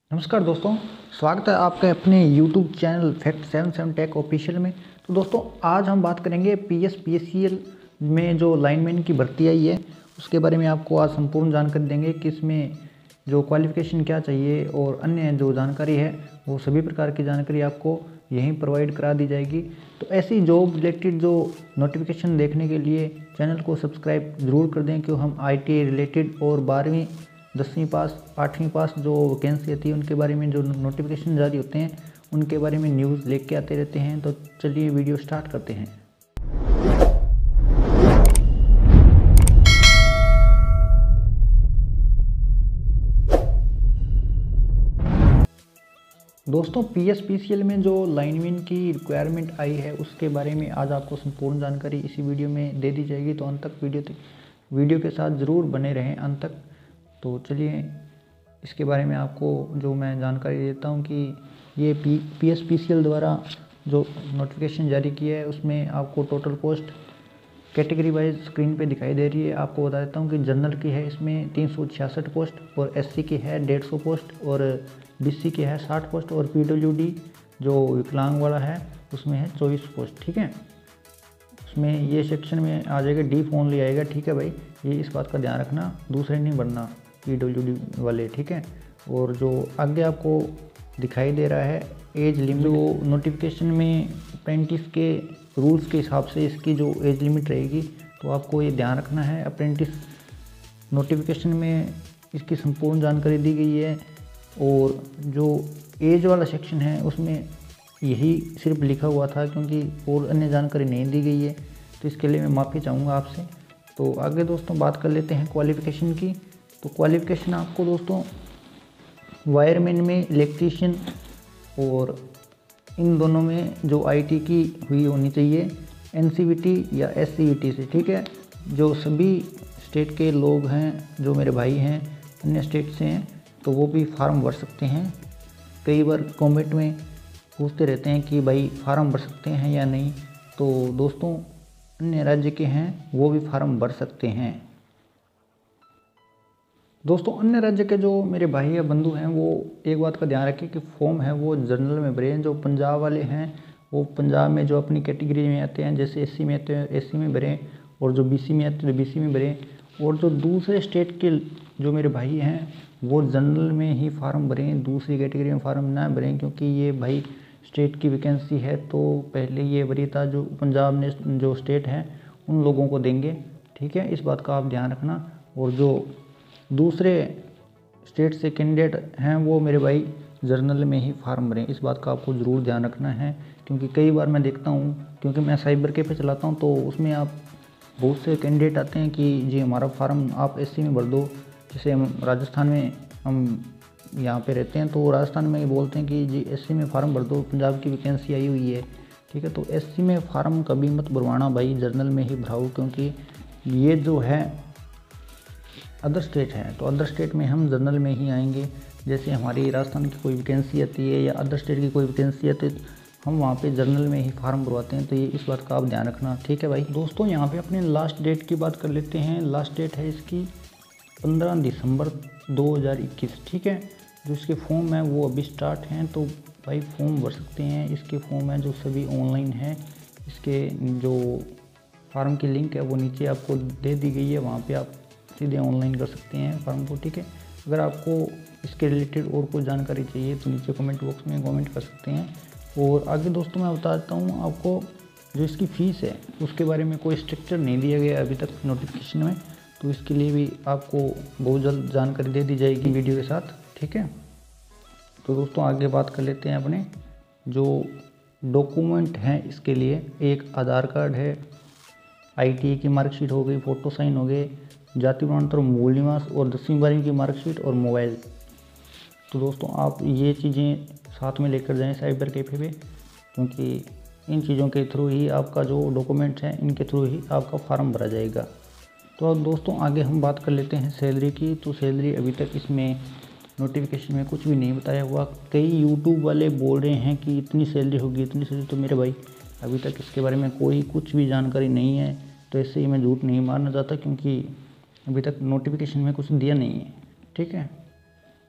नमस्कार दोस्तों, स्वागत है आपके अपने YouTube channel fact 77 tech official में। तो दोस्तों आज हम बात करेंगे PSPCL में जो लाइनमैन की भर्ती आई है उसके बारे में आपको आज संपूर्ण जानकारी देंगे कि इसमें जो क्वालिफ़िकेशन क्या चाहिए और अन्य जो जानकारी है वो सभी प्रकार की जानकारी आपको यहीं प्रोवाइड करा दी जाएगी। तो ऐसी जॉब रिलेटेड जो नोटिफिकेशन देखने के लिए चैनल को सब्सक्राइब ज़रूर कर दें, क्योंकि हम IT रिलेटेड और 12वीं 10वीं पास 8वीं पास जो वैकेंसी आती है उनके बारे में जो नोटिफिकेशन जारी होते हैं उनके बारे में न्यूज़ लेके आते रहते हैं। तो चलिए वीडियो स्टार्ट करते हैं। दोस्तों PSPCL में जो लाइनमैन की रिक्वायरमेंट आई है उसके बारे में आज आपको संपूर्ण जानकारी इसी वीडियो में दे दी जाएगी। तो अंत तक वीडियो के साथ ज़रूर बने रहें अंत तक। तो चलिए इसके बारे में आपको जो मैं जानकारी देता हूं कि ये PSPCL द्वारा जो नोटिफिकेशन जारी किया है उसमें आपको total post category wise screen पे दिखाई दे रही है। आपको बता देता हूं कि जनरल की है इसमें 366 पोस्ट और SC की है 150 पोस्ट और BC की है 60 पोस्ट और PWD जो विकलांग वाला है उसमें है 24 पोस्ट। ठीक है, उसमें ये सेक्शन में आ जाएगा D ओनली आएगा। ठीक है भाई, ये इस बात का ध्यान रखना, दूसरे नहीं बढ़ना PWD वाले। ठीक है, और जो आगे आपको दिखाई दे रहा है एज लिमिट, जो नोटिफिकेशन में अप्रेंटिस के रूल्स के हिसाब से इसकी जो एज लिमिट रहेगी तो आपको ये ध्यान रखना है। अप्रेंटिस नोटिफिकेशन में इसकी संपूर्ण जानकारी दी गई है और जो एज वाला सेक्शन है उसमें यही सिर्फ लिखा हुआ था, क्योंकि और अन्य जानकारी नहीं दी गई है, तो इसके लिए मैं माफ़ी चाहूँगा आपसे। तो आगे दोस्तों बात कर लेते हैं क्वालिफ़िकेशन की। तो क्वालिफ़िकेशन आपको दोस्तों वायरमैन में इलेक्ट्रीशियन और इन दोनों में जो IT की हुई होनी चाहिए NCVT या SCVT से। ठीक है, जो सभी स्टेट के लोग हैं जो मेरे भाई हैं अन्य स्टेट से हैं तो वो भी फार्म भर सकते हैं। कई बार कमेंट में पूछते रहते हैं कि भाई फार्म भर सकते हैं या नहीं, तो दोस्तों अन्य राज्य के हैं वो भी फार्म भर सकते हैं। दोस्तों अन्य राज्य के जो मेरे भाई या बंधु हैं वो एक बात का ध्यान रखें कि फॉर्म है वो जनरल में भरें। जो पंजाब वाले हैं वो पंजाब में जो अपनी कैटेगरी में आते हैं, जैसे SC में आते हैं SC में भरें, और जो BC में आते हैं तो BC में भरें। और जो दूसरे स्टेट के जो मेरे भाई हैं वो जनरल में ही फार्म भरें, दूसरी कैटेगरी में फार्म ना भरें, क्योंकि ये भाई स्टेट की वैकेंसी है तो पहले ये वरीयता जो पंजाब ने जो स्टेट है उन लोगों को देंगे। ठीक है, इस बात का आप ध्यान रखना। और जो दूसरे स्टेट से कैंडिडेट हैं वो मेरे भाई जर्नल में ही फार्म भरें, इस बात का आपको ज़रूर ध्यान रखना है। क्योंकि कई बार मैं देखता हूँ, क्योंकि मैं साइबर कैफे चलाता हूँ, तो उसमें आप बहुत से कैंडिडेट आते हैं कि जी हमारा फार्म आप SC में भर दो। जैसे हम राजस्थान में हम यहाँ पे रहते हैं तो राजस्थान में ये बोलते हैं कि जी SC में फार्म भर दो, पंजाब की वैकेंसी आई हुई है। ठीक है, तो SC में फार्म कभी मत भरवाना भाई, जर्नल में ही भराओ, क्योंकि ये जो है अदर स्टेट है तो अदर स्टेट में हम जनरल में ही आएंगे। जैसे हमारी राजस्थान की कोई वैकेंसी आती है या अदर स्टेट की कोई वैकेंसी आती है हम वहाँ पे जनरल में ही फार्म भरवाते हैं, तो ये इस बात का आप ध्यान रखना। ठीक है भाई। दोस्तों यहाँ पे अपने लास्ट डेट की बात कर लेते हैं। लास्ट डेट है इसकी 15 दिसंबर 2021। ठीक है, जो इसके फॉर्म है वो अभी स्टार्ट हैं, तो भाई फॉर्म भर सकते हैं। इसके फॉर्म है जो सभी ऑनलाइन है, इसके जो फार्म की लिंक है वो नीचे आपको दे दी गई है, वहाँ पर आप सीधे ऑनलाइन कर सकते हैं फॉर्म को। ठीक है, अगर आपको इसके रिलेटेड और कोई जानकारी चाहिए तो नीचे कमेंट बॉक्स में कमेंट कर सकते हैं। और आगे दोस्तों मैं बता देता हूँ आपको जो इसकी फ़ीस है उसके बारे में कोई स्ट्रक्चर नहीं दिया गया अभी तक नोटिफिकेशन में, तो इसके लिए भी आपको बहुत जल्द जानकारी दे दी जाएगी वीडियो के साथ। ठीक है, तो दोस्तों आगे बात कर लेते हैं अपने जो डॉक्यूमेंट हैं इसके लिए। एक आधार कार्ड है, ITI की मार्कशीट हो गई, फ़ोटो साइन हो गए, जाति प्रमाण पत्र, मूल निवास और 10वीं 12वीं की मार्कशीट और मोबाइल। तो दोस्तों आप ये चीज़ें साथ में लेकर जाएं साइबर कैफे पे, क्योंकि इन चीज़ों के थ्रू ही आपका जो डॉक्यूमेंट्स हैं इनके थ्रू ही आपका फार्म भरा जाएगा। तो अब दोस्तों आगे हम बात कर लेते हैं सैलरी की। तो सैलरी अभी तक इसमें नोटिफिकेशन में कुछ भी नहीं बताया हुआ। कई यूट्यूब वाले बोल रहे हैं कि इतनी सैलरी होगी इतनी सैलरी, तो मेरे भाई अभी तक इसके बारे में कोई कुछ भी जानकारी नहीं है। तो ऐसे ही मैं झूठ नहीं मारना चाहता, क्योंकि अभी तक नोटिफिकेशन में कुछ दिया नहीं है। ठीक है,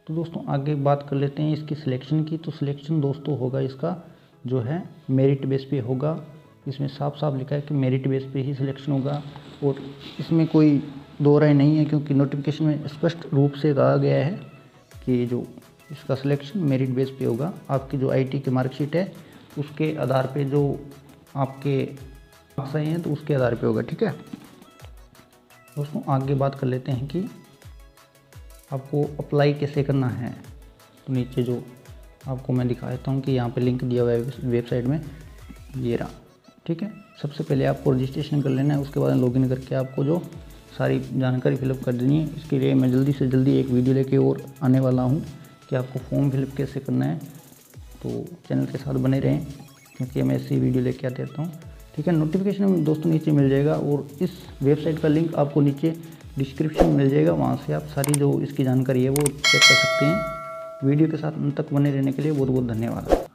तो दोस्तों आगे बात कर लेते हैं इसकी सिलेक्शन की। तो सिलेक्शन दोस्तों होगा इसका जो है मेरिट बेस पे होगा। इसमें साफ साफ लिखा है कि मेरिट बेस पे ही सिलेक्शन होगा और इसमें कोई दो राय नहीं है, क्योंकि नोटिफिकेशन में स्पष्ट रूप से कहा गया है कि जो इसका सिलेक्शन मेरिट बेस पे होगा। आपकी जो आईटी की मार्कशीट है उसके आधार पे जो आपके मार्क्स आए हैं तो उसके आधार पे होगा, ठीक है दोस्तों। आगे बात कर लेते हैं कि आपको अप्लाई कैसे करना है। तो नीचे जो आपको मैं दिखा देता हूँ कि यहाँ पे लिंक दिया हुआ है वेबसाइट में, ये रहा, ठीक है। सबसे पहले आपको रजिस्ट्रेशन कर लेना है, उसके बाद लॉगिन करके आपको जो सारी जानकारी फिलअप कर देनी है। इसके लिए मैं जल्दी से जल्दी एक वीडियो लेके और आने वाला हूँ कि आपको फॉर्म फिलअप कैसे करना है। तो चैनल के साथ बने रहें, क्योंकि मैं ऐसी वीडियो लेके आते रहता हूँ, ठीक है। नोटिफिकेशन में दोस्तों नीचे मिल जाएगा और इस वेबसाइट का लिंक आपको नीचे डिस्क्रिप्शन में मिल जाएगा। वहाँ से आप सारी जो इसकी जानकारी है वो चेक कर सकते हैं। वीडियो के साथ अंत तक बने रहने के लिए बहुत बहुत धन्यवाद।